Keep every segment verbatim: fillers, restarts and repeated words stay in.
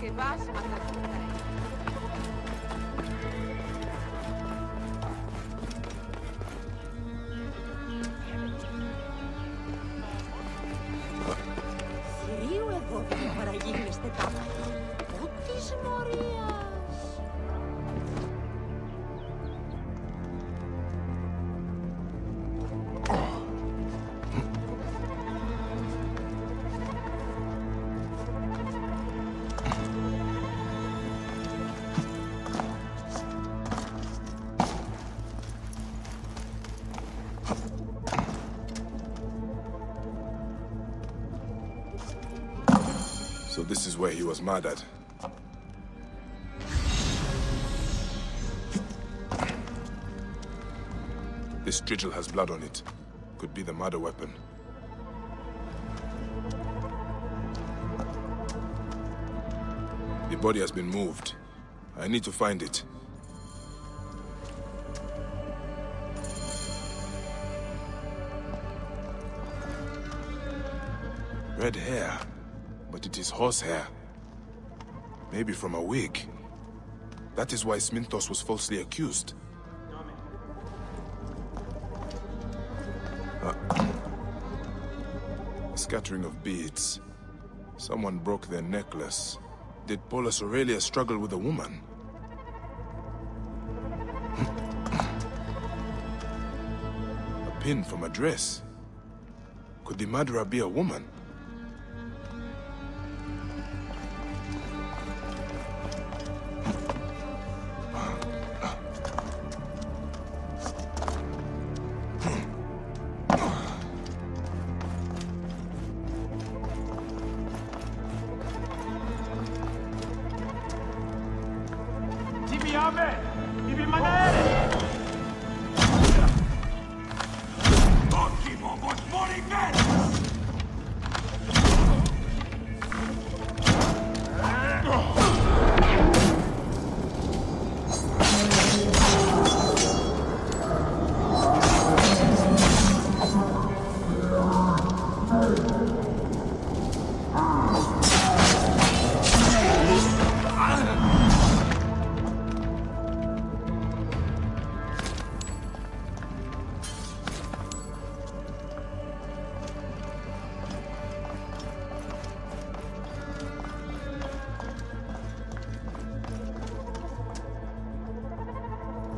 και πας μακριά. Θηρίου εδώ δεν παραγίνεστε κάπου. Πού της Μωρίας. So this is where he was murdered. This strigil has blood on it. Could be the murder weapon. The body has been moved. I need to find it. Red hair. But it is horsehair. Maybe from a wig. That is why Sminthos was falsely accused. Uh, a scattering of beads. Someone broke their necklace. Did Paulus Aurelius struggle with a woman? A pin from a dress. Could the murderer be a woman?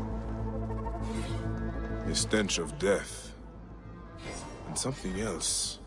The stench of death. And something else.